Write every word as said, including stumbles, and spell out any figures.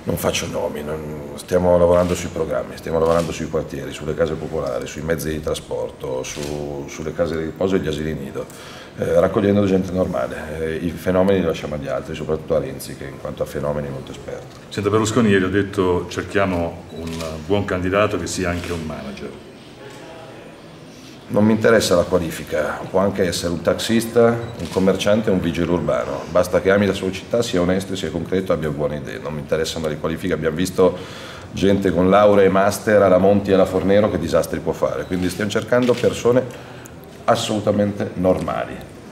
Non faccio nomi, non, stiamo lavorando sui programmi, stiamo lavorando sui quartieri, sulle case popolari, sui mezzi di trasporto, su, sulle case di riposo e gli asili nido, eh, raccogliendo gente normale. Eh, I fenomeni li lasciamo agli altri, soprattutto a Renzi, che in quanto a fenomeni è molto esperto. Senta, Berlusconi ieri ha detto cerchiamo un buon candidato che sia anche un manager. Non mi interessa la qualifica, può anche essere un taxista, un commerciante o un vigile urbano, basta che ami la sua città, sia onesto, sia concreto e abbia buone idee. Non mi interessano le qualifiche, abbiamo visto gente con laurea e master alla Monti e alla Fornero che disastri può fare, quindi stiamo cercando persone assolutamente normali.